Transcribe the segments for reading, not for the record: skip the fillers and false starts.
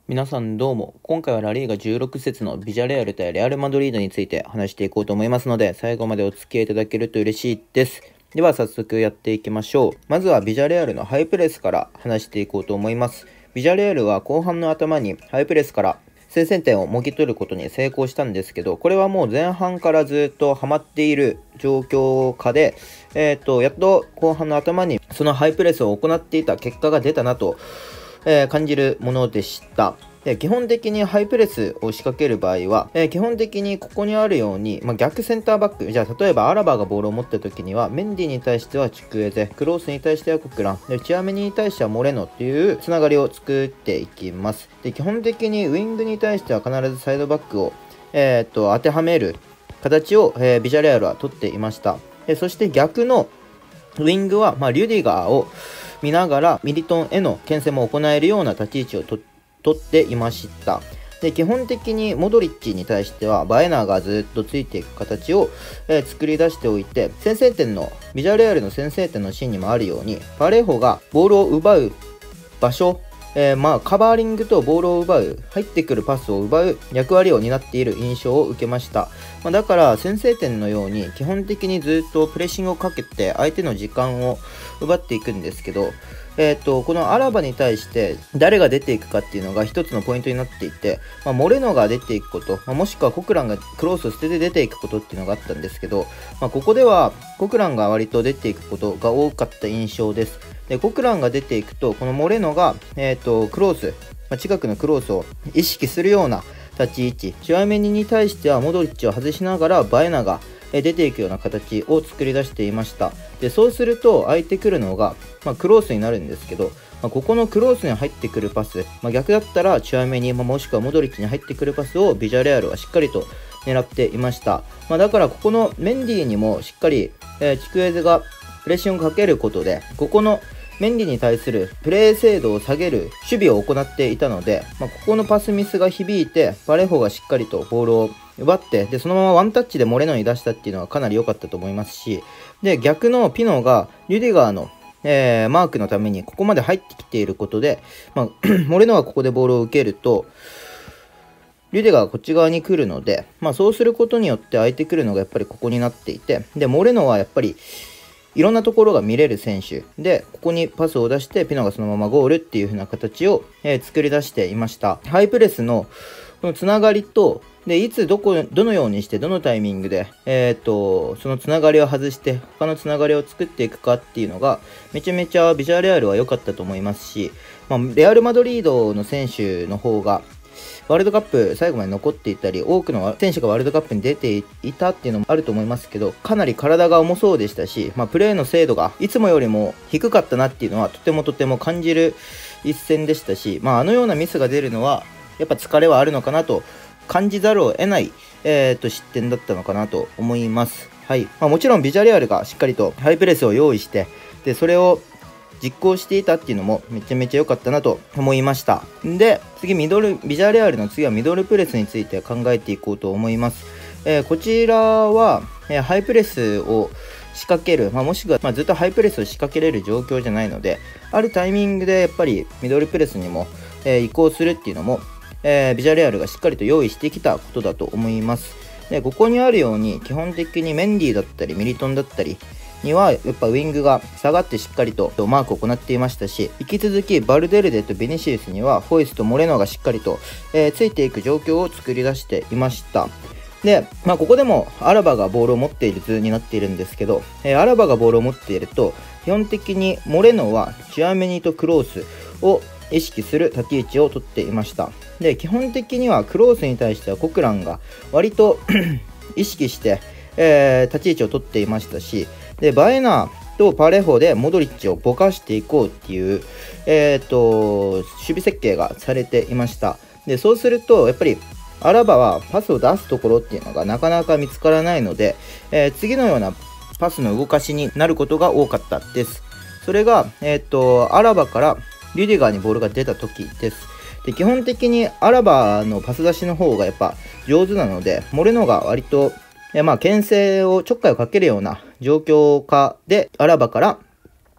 皆さんどうも、今回はラリーガ16節のビジャレアル対レアルマドリードについて話していこうと思いますので、最後までお付き合いいただけると嬉しいです。では早速やっていきましょう。まずはビジャレアルのハイプレスから話していこうと思います。ビジャレアルは後半の頭にハイプレスから先制点をもぎ取ることに成功したんですけど、これはもう前半からずっとハマっている状況下で、やっと後半の頭にそのハイプレスを行っていた結果が出たなと感じるものでした。基本的にハイプレスを仕掛ける場合は、基本的にここにあるように、逆センターバック、じゃあ例えばアラバがボールを持った時には、メンディに対してはチクエゼ、クロースに対してはコクラン、チアメニに対してはモレノっていうつながりを作っていきます。で、基本的にウィングに対しては必ずサイドバックを、当てはめる形を、ビジャレアルは取っていました。そして逆のウィングは、リュディガーを見ながらミリトンへの牽制も行えるような立ち位置を取っていました。で、基本的にモドリッチに対してはバエナーがずっとついていく形を、作り出しておいて、先制点のビジャレアルの先制点のシーンにもあるようにパレホがボールを奪う場所、カバーリングとボールを奪う、入ってくるパスを奪う役割を担っている印象を受けました。だから先制点のように基本的にずっとプレッシングをかけて相手の時間を奪っていくんですけど、このアラバに対して誰が出ていくかっていうのが一つのポイントになっていて、モレノが出ていくこと、もしくはコクランがクロースを捨てて出ていくことっていうのがあったんですけど、ここではコクランが割と出ていくことが多かった印象です。で、コクランが出ていくと、このモレノが、クロース、近くのクロースを意識するような立ち位置、チュアメニに対してはモドリッチを外しながらバエナが出ていくような形を作り出していました。で、そうすると空いてくるのが、クロースになるんですけど、ここのクロースに入ってくるパス、逆だったらチュアメニ、もしくはモドリッチに入ってくるパスをビジャレアルはしっかりと狙っていました。だからここのメンディにもしっかり、チクエゼがプレッシングをかけることで、ここのメンディに対するプレー精度を下げる守備を行っていたので、ここのパスミスが響いてパレホがしっかりとボールを奪って、でそのままワンタッチでモレノに出したっていうのはかなり良かったと思いますし、で逆のピノがリュディガーの、マークのためにここまで入ってきていることで、モレノがここでボールを受けるとリュディガーがこっち側に来るので、そうすることによって空いてくるのがやっぱりここになっていて、でモレノはやっぱりいろんなところが見れる選手で、ここにパスを出してピノがそのままゴールっていう風な形を、作り出していました。ハイプレスのこのつながりと、でいつどのようにしてどのタイミングで、そのつながりを外して他のつながりを作っていくかっていうのがめちゃめちゃビジャレアルは良かったと思いますし、レアル・マドリードの選手の方がワールドカップ最後まで残っていたり、多くの選手がワールドカップに出ていたっていうのもあると思いますけど、かなり体が重そうでしたし、プレーの精度がいつもよりも低かったなっていうのはとても感じる一戦でしたし、あのようなミスが出るのはやっぱ疲れはあるのかなと感じざるを得ない、失点だったのかなと思います。はい。もちろんビジャレアルがしっかりとハイプレスを用意して、でそれを実行していたっていうのもめちゃめちゃ良かったなと思いました。で、次ビジャレアルの次はミドルプレスについて考えていこうと思います。こちらは、ハイプレスを仕掛ける、もしくは、ずっとハイプレスを仕掛けれる状況じゃないので、あるタイミングでやっぱりミドルプレスにも、移行するっていうのも、ビジャレアルがしっかりと用意してきたことだと思います。で、ここにあるように基本的にメンディだったりミリトンだったりにはやっぱウィングが下がってしっかりとマークを行っていましたし、引き続きバルデルデとベニシウスにはホイスとモレノがしっかりと、ついていく状況を作り出していました。で、ここでもアラバがボールを持っている図になっているんですけど、アラバがボールを持っていると基本的にモレノはチュアメニとクロースを意識する立ち位置をとっていました。で、基本的にはクロースに対してはコクランが割と意識して、立ち位置をとっていましたし、でバエナとパレホでモドリッチをぼかしていこうっていう、守備設計がされていました。でそうするとやっぱりアラバはパスを出すところっていうのがなかなか見つからないので、次のようなパスの動かしになることが多かったです。それが、アラバからリュディガーにボールが出た時です。で基本的にアラバのパス出しの方がやっぱ上手なので、モレノが割と牽制をちょっかいをかけるような状況下でアラバから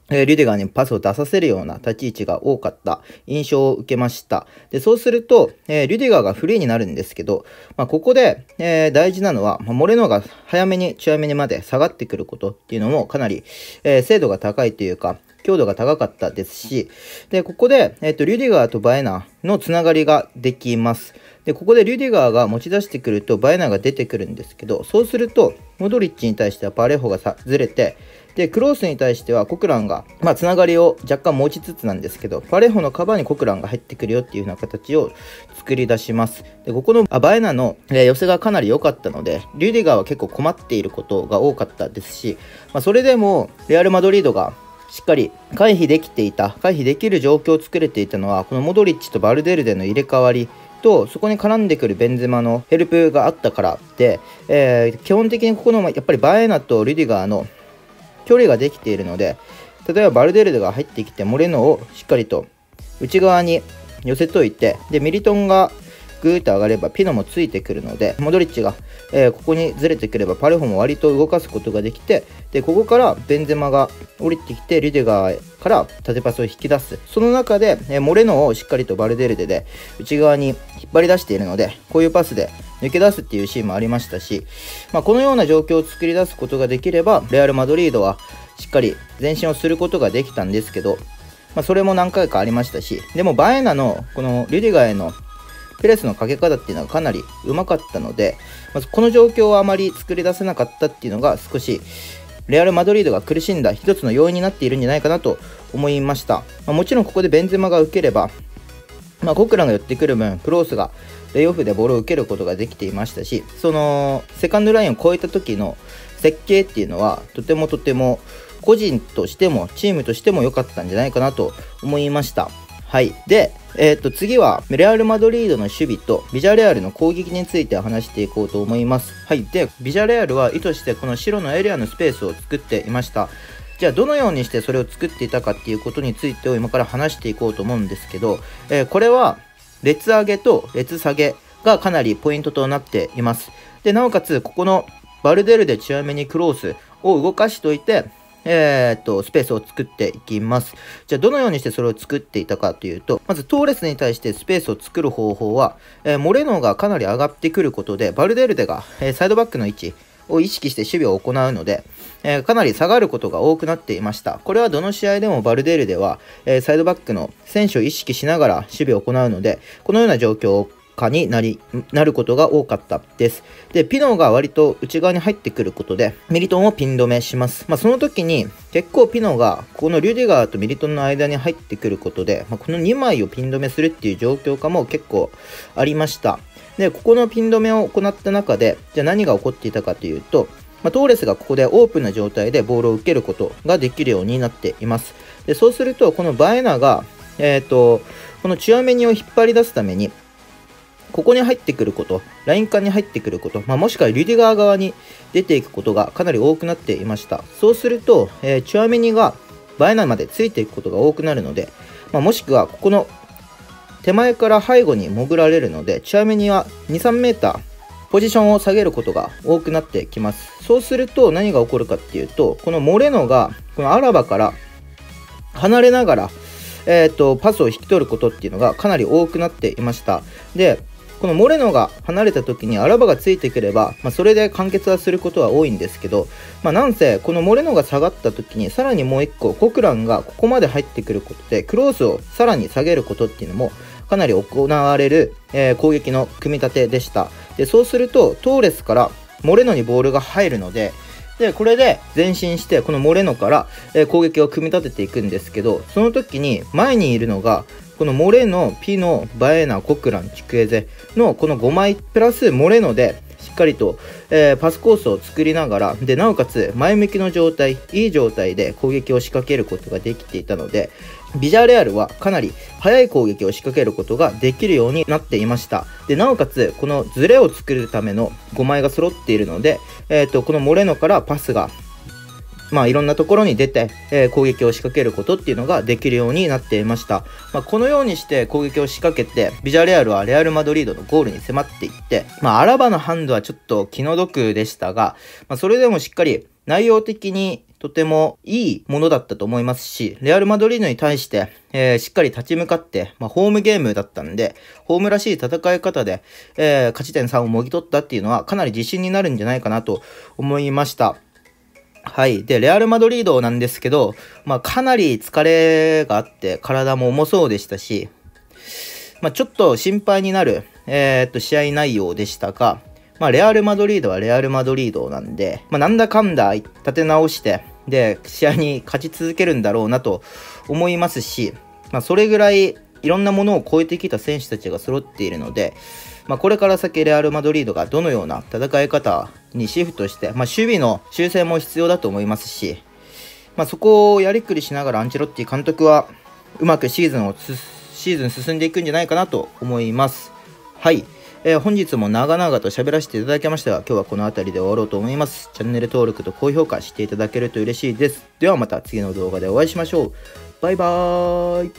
リュディガーにパスを出させるような立ち位置が多かった印象を受けました。で、そうすると、リュディガーがフリーになるんですけど、ここで、大事なのは、モレノが早めにチュアメニまで下がってくることっていうのもかなり、精度が高いというか、強度が高かったですし、で、ここで、リュディガーとバエナのつながりができます。で、ここでリュディガーが持ち出してくるとバエナが出てくるんですけど、そうすると、モドリッチに対してはパレホがずれて、で、クロースに対してはコクランが、つながりを若干持ちつつなんですけど、パレホのカバーにコクランが入ってくるよっていう風な形を作り出します。で、ここのバエナの、寄せがかなり良かったので、リュディガーは結構困っていることが多かったですし、それでもレアル・マドリードがしっかり回避できる状況を作れていたのは、このモドリッチとバルデルデの入れ替わりと、そこに絡んでくるベンゼマのヘルプがあったからで、基本的にここのやっぱりバエナとリュディガーの距離ができているので、例えばバルデルデが入ってきてモレノをしっかりと内側に寄せといて、でミリトンがグーッと上がればピノもついてくるので、モドリッチが、ここにずれてくればパレホも割と動かすことができて、でここからベンゼマが降りてきてリュディガーから縦パスを引き出す。その中で、モレノをしっかりとバルデルデで内側に引っ張り出しているので、こういうパスで抜け出すっていうシーンもありましたし、このような状況を作り出すことができればレアル・マドリードはしっかり前進をすることができたんですけど、それも何回かありましたし、でもバエナのこのリュディガーへのプレスのかけ方っていうのがかなりうまかったので、この状況をあまり作り出せなかったっていうのが少しレアル・マドリードが苦しんだ一つの要因になっているんじゃないかなと思いました。もちろんここでベンゼマが受ければ、コクランが寄ってくる分クロースがレイオフでボールを受けることができていましたし、そのセカンドラインを越えた時の設計っていうのはとても個人としてもチームとしても良かったんじゃないかなと思いました。はい。で、次はレアル・マドリードの守備とビジャレアルの攻撃について話していこうと思います。はい。で、ビジャレアルは意図してこの白のエリアのスペースを作っていました。じゃあどのようにしてそれを作っていたかっていうことについてを今から話していこうと思うんですけど、これは列上げと列下げがかなりポイントとなっています。で、なおかつここのバルデルデチュアメニクロースを動かしておいて、スペースを作っていきます。じゃあどのようにしてそれを作っていたかというと、まずトーレスに対してスペースを作る方法は、モレノがかなり上がってくることでバルデルデが、サイドバックの位置を意識して守備を行うので、かなり下がることが多くなっていました。これはどの試合でもバルデルデは、サイドバックの選手を意識しながら守備を行うので、このような状況になることが多かったです。で、ピノが割と内側に入ってくることで、ミリトンをピン止めします。その時に結構ピノがこのリュディガーとミリトンの間に入ってくることで、この2枚をピン止めするっていう状況下も結構ありました。で、ここのピン止めを行った中で、じゃあ何が起こっていたかというと、トーレスがここでオープンな状態でボールを受けることができるようになっています。で、そうすると、このバエナが、このチュアメニを引っ張り出すために、ここに入ってくること、ライン間に入ってくること、もしくはリュディガー側に出ていくことがかなり多くなっていました。そうすると、チュアメニがバエナまでついていくことが多くなるので、もしくはここの手前から背後に潜られるので、チュアメニは2、3メーターポジションを下げることが多くなってきます。そうすると何が起こるかっていうと、このモレノがこのアラバから離れながら、パスを引き取ることっていうのがかなり多くなっていました。で、このモレノが離れた時にアラバがついてくれば、それで完結はすることは多いんですけど、なんせこのモレノが下がった時にさらにもう一個コクランがここまで入ってくることでクロースをさらに下げることっていうのもかなり行われる、攻撃の組み立てでした。で、そうするとトーレスからモレノにボールが入るので、これで前進してこのモレノから、攻撃を組み立てていくんですけど、その時に前にいるのがこのモレノ、ピノ、バエナ、コクラン、チクエゼのこの5枚プラスモレノでしっかりと、パスコースを作りながら、でなおかつ前向きの状態、いい状態で攻撃を仕掛けることができていたので、ビジャレアルはかなり速い攻撃を仕掛けることができるようになっていました。でなおかつこのズレを作るための5枚が揃っているので、このモレノからパスがいろんなところに出て、攻撃を仕掛けることっていうのができるようになっていました。このようにして攻撃を仕掛けてビジャレアルはレアル・マドリードのゴールに迫っていって、アラバのハンドはちょっと気の毒でしたが、それでもしっかり内容的にとてもいいものだったと思いますし、レアル・マドリードに対して、しっかり立ち向かって、ホームゲームだったんで、ホームらしい戦い方で、勝ち点3をもぎ取ったっていうのはかなり自信になるんじゃないかなと思いました。はい。で、レアル・マドリードなんですけど、かなり疲れがあって、体も重そうでしたし、ちょっと心配になる、試合内容でしたが、レアル・マドリードはレアル・マドリードなんで、なんだかんだ立て直して、で、試合に勝ち続けるんだろうなと思いますし、それぐらいいろんなものを超えてきた選手たちが揃っているので、これから先レアル・マドリードがどのような戦い方にシフトして、守備の修正も必要だと思いますし、そこをやりくりしながらアンチェロッティ監督はうまくシーズン進んでいくんじゃないかなと思います。はい。本日も長々と喋らせていただきましたが、今日はこの辺りで終わろうと思います。チャンネル登録と高評価していただけると嬉しいです。ではまた次の動画でお会いしましょう。バイバーイ。